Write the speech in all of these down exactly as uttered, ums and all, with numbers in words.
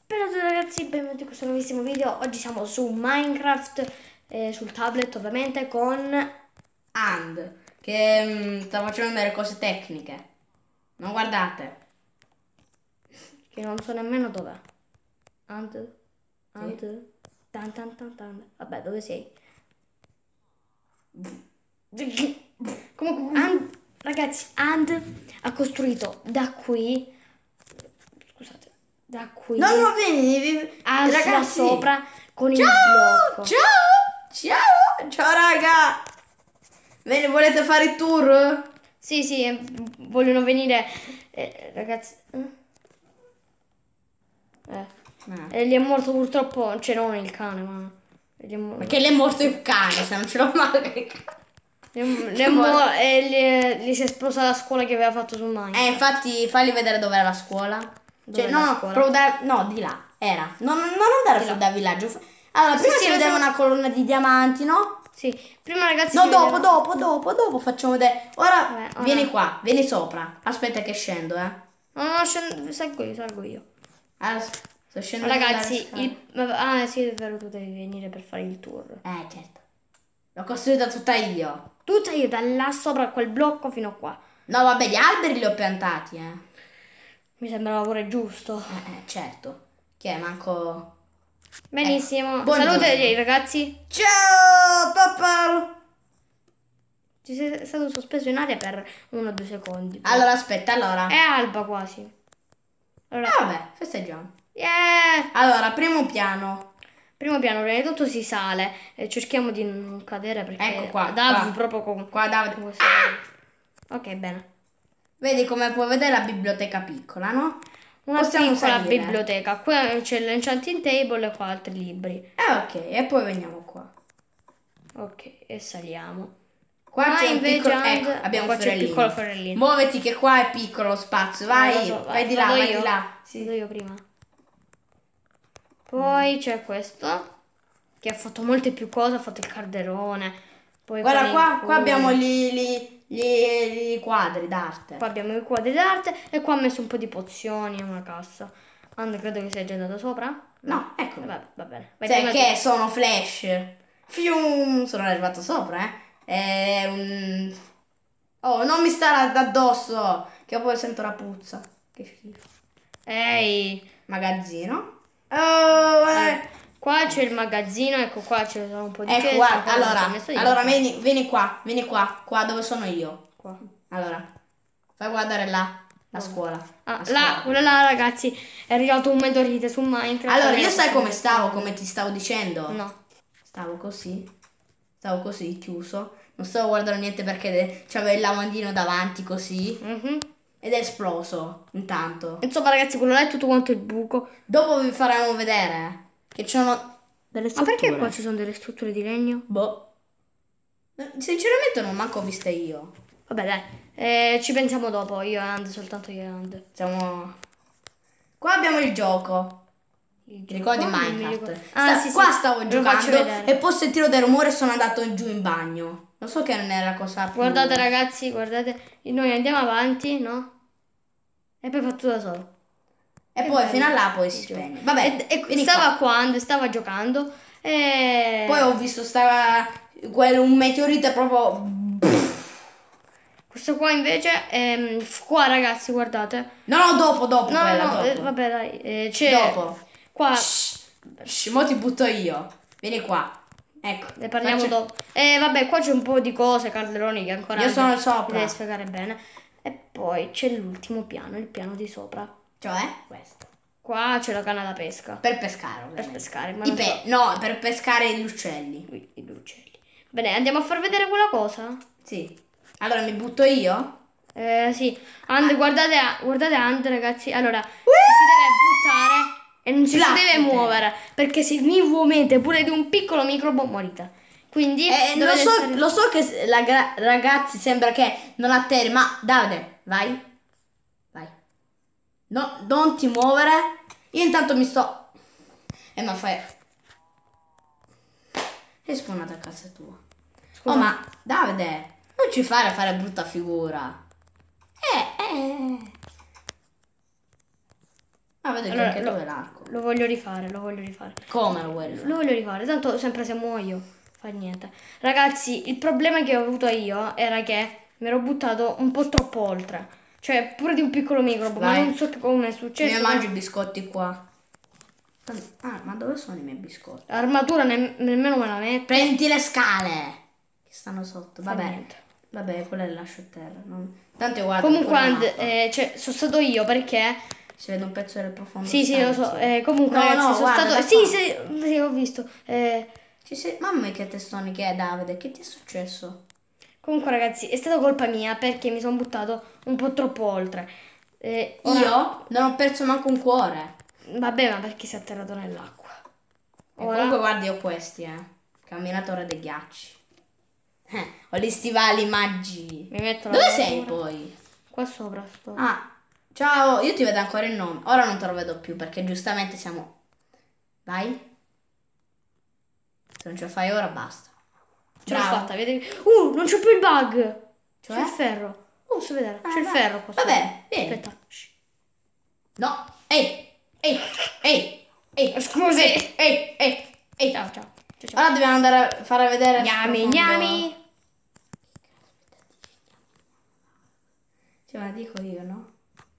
Ciao a tutti ragazzi, benvenuti in questo nuovissimo video. Oggi siamo su Minecraft, eh, sul tablet ovviamente, con And, che mm, sta facendo delle cose tecniche. Non guardate. che non so nemmeno dov'è. And, and, Sì. tan tan tan tan. Vabbè, dove sei? Comunque, And, ragazzi, And ha costruito da qui, scusate, da qui, No, no, vieni, vieni. a Ragazzi. sopra con il Ciao, blocco. ciao, ciao, ciao raga. Bene, volete fare il tour? Sì, sì, eh, vogliono venire, eh, ragazzi. Eh. Eh. Eh. E gli è morto purtroppo, cioè non il cane, ma gli è, mo- Perché le è morto il cane, se non ce l'ho mai. gli è, gli è mo- e gli, gli si è esplosa la scuola che aveva fatto su Minecraft. Eh, infatti, fagli vedere dov'era la scuola. Dov'è Cioè, la no, scuola? proprio da, no, di là, era. Non, non andare Di fu là. da villaggio. Allora, prima sì, si lo vedeva so. una colonna di diamanti, no? Sì, prima ragazzi No, si dopo, vedeva- dopo, dopo, dopo facciamo vedere. Ora, Vabbè, ora- vieni qua, vieni sopra. Aspetta che scendo, eh. No, no, scendo, salgo io, salgo io. Allora, sto scendendo. Ragazzi, dalle il, ah sì, è vero, tu devi venire per fare il tour. scale. Eh, certo. L'ho costruita tutta io. Tutta io da là sopra a quel blocco fino a qua. No, vabbè, gli alberi li ho piantati, eh. Mi sembrava pure giusto. Eh, eh, certo. Che è, manco... Benissimo. buongiorno. Salute ragazzi. Ciao, papà. Ci sei stato sospeso in aria per uno o due secondi. Allora, aspetta, allora. È alba quasi. Allora, Eh, vabbè, festeggiamo. yeah! Allora, primo piano. Primo piano, prima di tutto si sale e cerchiamo di non cadere perché Ecco qua, Dav qua. proprio con, Qua, Davide. con questo- Ok, bene. Vedi come puoi vedere la biblioteca piccola, no? Una Possiamo piccola salire. biblioteca. Qui c'è l'enchanting table e qua altri libri. Eh, ok, e poi veniamo qua. Ok, e saliamo. Qua Ah, c'è un invece piccolo... And- Ecco, abbiamo qua un c'è il fiorellino. piccolo fiorellino. Muoviti che qua è piccolo lo spazio. Vai, Eh, lo so, vai di là, vado vai io. di là. Sì. Vado io prima. Poi c'è questo che ha fatto molte più cose, ha fatto il calderone. Poi Guarda con i qua, qua cuboni. abbiamo gli, gli, gli- i quadri d'arte. Qua abbiamo i quadri d'arte e qua ha messo un po' di pozioni e una cassa. And, credo che sia già andato sopra. No, ecco. Eh, vabbè, va bene. Vai Sai prima che tu. sono flash. Fium, sono arrivato sopra, eh. È un... Oh, non mi stare addosso, che poi sento la puzza. Che schifo. Ehi, Magazzino. Oh, eh. qua c'è il magazzino, ecco qua c'è un po' di Ecco, cesto, guarda, qua non allora, ho messo io. allora vieni, vieni qua, vieni qua, qua dove sono io. Qua. Allora, fai guardare là, la scuola. Ah, la scuola. là, quello là ragazzi, è arrivato un meteorite su Minecraft. Allora, Almeno io sai possiamo- come stavo, come ti stavo dicendo? No. Stavo così, stavo così, chiuso. Non stavo guardando niente perché c'avevo il lavandino davanti così. Mhm. Ed è esploso, intanto. Insomma ragazzi, quello là è tutto quanto il buco. Dopo vi faremo vedere che ci sono delle Ma strutture. perché qua ci sono delle strutture di legno? Boh. Sinceramente non manco viste io. Vabbè dai, eh, ci pensiamo dopo, io e And, soltanto io e And. Siamo... Qua abbiamo il gioco. Il Ti ricordi gioco? Non mi Minecraft? ricordo. Sta- Ah, sì, qua sì, stavo ve lo faccio giocando vedere. e poi sentito del rumore e sono andato giù in bagno. Lo so che non è la cosa più... Guardate ragazzi, guardate, noi andiamo avanti, no? E poi fa tutto da solo. E Che poi bello. fino a là poi si spegne. Vabbè, E, e vieni stava qua. qua, And, stava giocando e... Poi ho visto stava quello, un meteorite proprio... Questo qua invece, ehm, qua ragazzi, guardate. No, no, dopo, dopo No, quella, no, dopo. eh, vabbè dai, eh, c'è... Dopo. Qua, Shh, shh, mo ti butto io. Vieni qua. Ecco. ne parliamo faccio- dopo. E vabbè, qua c'è un po' di cose, calderoni che ancora... Io sono mi sopra. devi spiegare bene. E poi c'è l'ultimo piano, il piano di sopra. Cioè, questo. Qua c'è la canna da pesca. Per pescare, Per ovviamente. pescare, ma I non pe- so. No, per pescare gli uccelli. Ui, i due uccelli. Bene, andiamo a far vedere quella cosa? Sì. Allora mi butto io? Eh, sì. And, guardate, guardate And, ragazzi. Allora, ci si deve buttare e non ci si Placcate. deve muovere. Perché se vi muovete pure di un piccolo microbo morite. Quindi, Eh, lo, dovete so, stare- lo so che s- la gra- ragazzi sembra che non atterri, ma Davide, vai. Vai. No, non ti muovere. Io intanto mi sto... Eh, ma fai... È spawnata a casa tua. Scusa. Oh, ma Davide, non ci fare fare brutta figura. Eh, eh. Ah, vedo che Allora, anche lo, tu hai l'arco. lo voglio rifare, lo voglio rifare. Come lo vuoi rifare? Lo voglio rifare, tanto sempre se muoio, fa niente. Ragazzi, il problema che ho avuto io era che mi ero buttato un po' troppo oltre. Cioè, pure di un piccolo microbo, ma Vai. non so che come è Mi successo. mangio i biscotti qua. Ah, ma dove sono i miei biscotti? L'armatura ne- nemmeno me la metto. Prendi le scale che stanno sotto. Fa Vabbè. niente. Vabbè, quelle le lascio a terra. non- Tanto guarda. Comunque, pure la And, mappa. eh, cioè, sono stato io perché... Si vede un pezzo del profondo. Sì, sì, lo so. stanzio. eh, comunque, No, ragazzi, no, sono guarda, stato... da Sì, qua. sì, sì, ho visto. Eh, Ci sei... Mamma mia, che testoni che è, Davide. Che ti è successo? comunque, ragazzi, è stata colpa mia perché mi sono buttato un po' troppo oltre. Eh, ora- Io non ho perso manco un cuore. Vabbè, ma perché si è atterrato nell'acqua? E Ora- comunque guardi, ho questi, eh. Camminatore dei ghiacci. Eh, ho gli stivali maggi. Mi metto la Dove sei armatura. poi? Qua sopra sto. Ah, ciao, io ti vedo ancora il nome. Ora non te lo vedo più perché giustamente siamo... Vai. Se non ce la fai ora basta. Ce l'ho Bravo. fatta, vedi? Uh, non c'è più il bug. Cioè? C'è il ferro. Oh, posso vedere? Ah, C'è il vai. ferro qua sopra. Vabbè, vieni. Aspetta. Shh. No, ehi, ehi, ehi, ehi. Scusi. Ehi, ehi, ehi, ehi. Ciao, ciao. Ciao, ciao. Ora dobbiamo andare a fare vedere... Gnami, sto fondo. gnami. Cioè, ma dico io, no?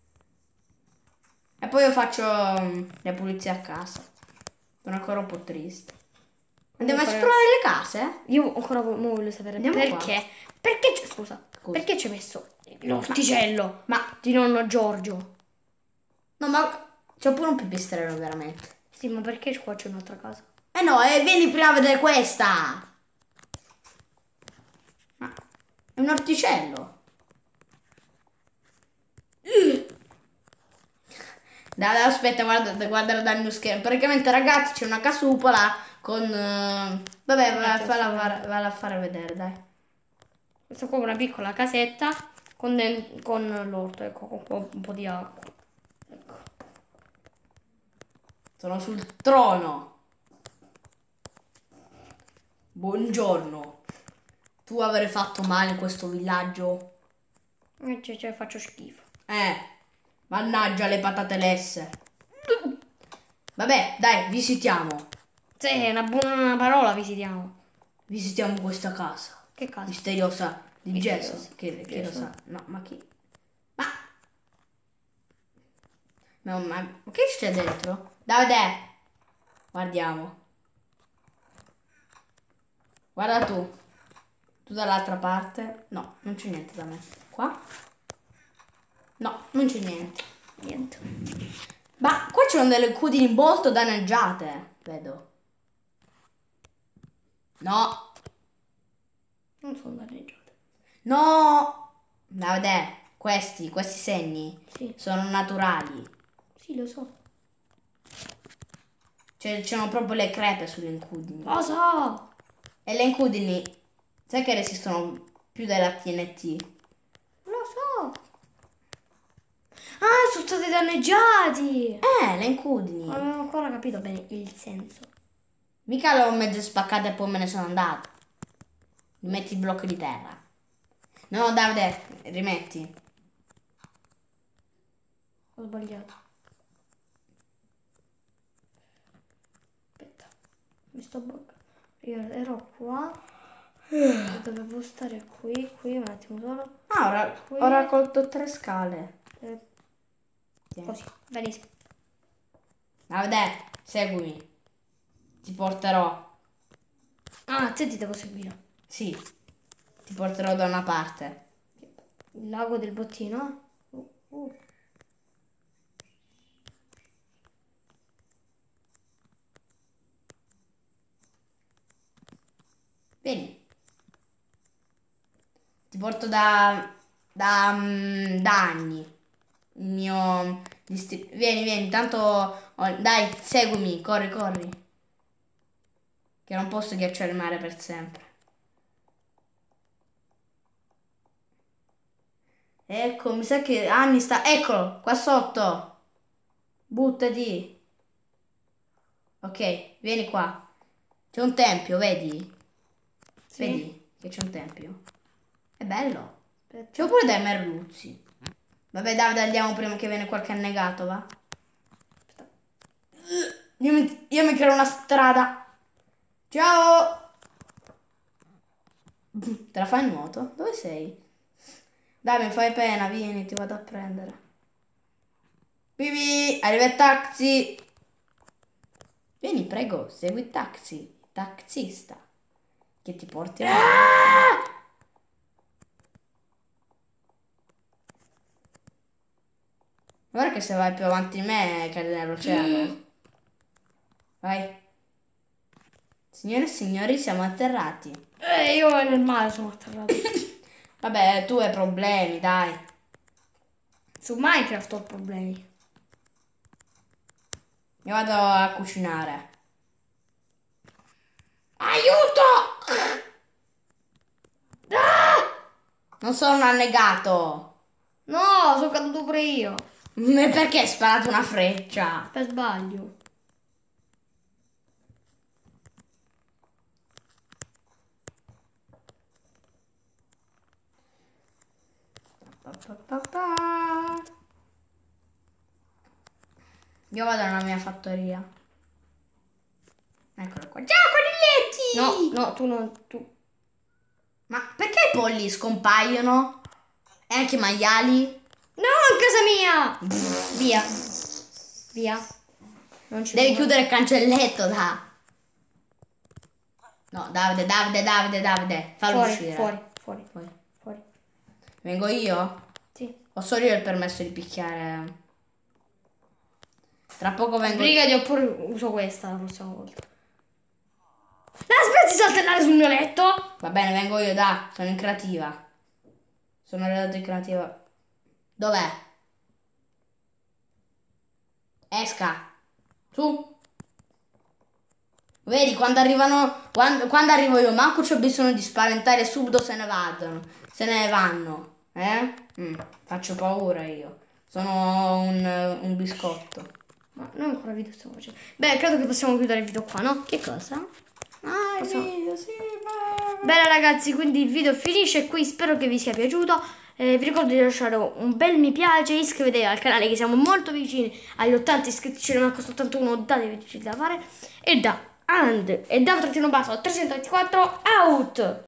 E poi io faccio mm, le pulizie a casa. Sono ancora un po' triste. Andiamo a Comunque, esplorare le case? Io ancora vo- mo voglio sapere Andiamo perché. Perché c'è, scusa, Scusa. perché ci hai messo l'orticello Ma, di nonno Giorgio? no, ma c'ho pure un pipistrello veramente. Sì, ma perché qua c'è un'altra casa? Eh no, eh, vieni prima a vedere questa. Ma è un orticello. Dai, dai, aspetta, guarda, guardalo dal mio schermo. Praticamente, ragazzi, c'è una casupola con... eh, vabbè, va, Ragazzi, falla, aspetta. fare- valla a fare vedere, dai. Questa qua è una piccola casetta con, den- con l'orto, ecco, con qua un po' di acqua. Ecco. Sono sul trono. Buongiorno. Tu avrei fatto male in questo villaggio? E cioè, cioè, faccio schifo. Eh, mannaggia le patate lesse. Vabbè, dai, visitiamo. Sì, è una buona parola visitiamo. Visitiamo questa casa. Che casa? Misteriosa di Misteriosa. Jason. Chi, chi lo Jason. sa? No, ma chi? Ma... No, ma... ma che c'è dentro? Davide! Guardiamo. Guarda tu. Tu dall'altra parte. No, non c'è niente da me. Qua? No, non c'è niente. Niente. Ma qua c'erano delle cudini molto danneggiate. Vedo. No. Non sono danneggiate. No. Davide, questi, questi segni Sì. sono naturali. Sì, lo so. Cioè, c'erano proprio le crepe sulle incudini. Lo so. E le incudini, sai che resistono più della T N T? Lo so. Ah, sono stati danneggiati. Eh, le incudini. Non avevo ancora capito bene il senso. Mica le ho mezze spaccate e poi me ne sono andato. Rimetti il blocco di terra. No, Davide, rimetti. Ho sbagliato. Aspetta. Mi sto bloccando. Io ero qua. Dovevo stare qui, qui, un attimo solo. Ah, ora Qui. ho raccolto tre scale. Eh, Tieni. così, benissimo. Davide, seguimi. Ti porterò. Ah, te ti devo seguire. Sì, ti porterò da una parte. Il lago del bottino. Uh, uh. Vieni. Ti porto da... da... mm, da anni. Il mio... distri- Vieni, vieni, tanto... ho- Dai, seguimi, corri, corri. Che non posso ghiacciare il mare per sempre. Ecco, mi sa che Anni sta... Eccolo, qua sotto. Buttati. Ok, vieni qua. C'è un tempio, vedi? Sì. Vedi che c'è un tempio? È bello. Aspetta. C'ho pure dei merluzzi. Vabbè, Davide, andiamo prima che viene qualche annegato, va? Io mi, io mi creo una strada. Ciao. Te la fai in nuoto? Dove sei? Dai, mi fai pena, vieni, ti vado a prendere. Vivi, arriva il taxi. Vieni, prego, segui il taxi. Il taxista. Che ti porti a... Guarda che se vai più avanti di me cadi nell'oceano. Vai. Signore e signori, siamo atterrati. Eh, io nel mare sono atterrato. Vabbè, tu hai problemi, dai. Su Minecraft ho problemi. Io vado a cucinare. Aiuto! Ah! Non sono un annegato. No, sono caduto pure io. Ma perché hai sparato una freccia? Per sbaglio. Io vado nella mia fattoria. Eccolo qua. Ciao coniglietti! No, no, tu non... Tu. Ma perché i polli scompaiono? E anche i maiali? No, in casa mia! Via. Via. Non ci Devi sono. chiudere il cancelletto, da. No, Davide, Davide, Davide, Davide. Fallo Fuori, uscire. fuori, fuori, Fuori. fuori. Vengo io? Sì. Ho solo io il permesso di picchiare. Tra poco vengo. Brigati oppure uso questa la prossima volta. Aspetta di saltellare sul mio letto! Va bene, vengo io, da. Sono in creativa. Sono arrivato in creativa. Dov'è? Esca. Su. Vedi, quando arrivano. Quando, quando arrivo io, manco c'ho bisogno di spaventare, subito se ne vadano. Se ne vanno. Eh? Mm, faccio paura io. Sono un, un biscotto. Ma noi ancora video stiamo facendo. Beh, credo che possiamo chiudere il video qua, no? Che cosa? Ah, il Possiamo- video, sì, ma... Bene ragazzi, quindi il video finisce qui, spero che vi sia piaciuto. Eh, vi ricordo di lasciare un bel mi piace, iscrivetevi al canale che siamo molto vicini agli ottanta iscritti, ce ne manca soltanto uno, datevi da fare. E da and e da trattino basso trecentoventiquattro out!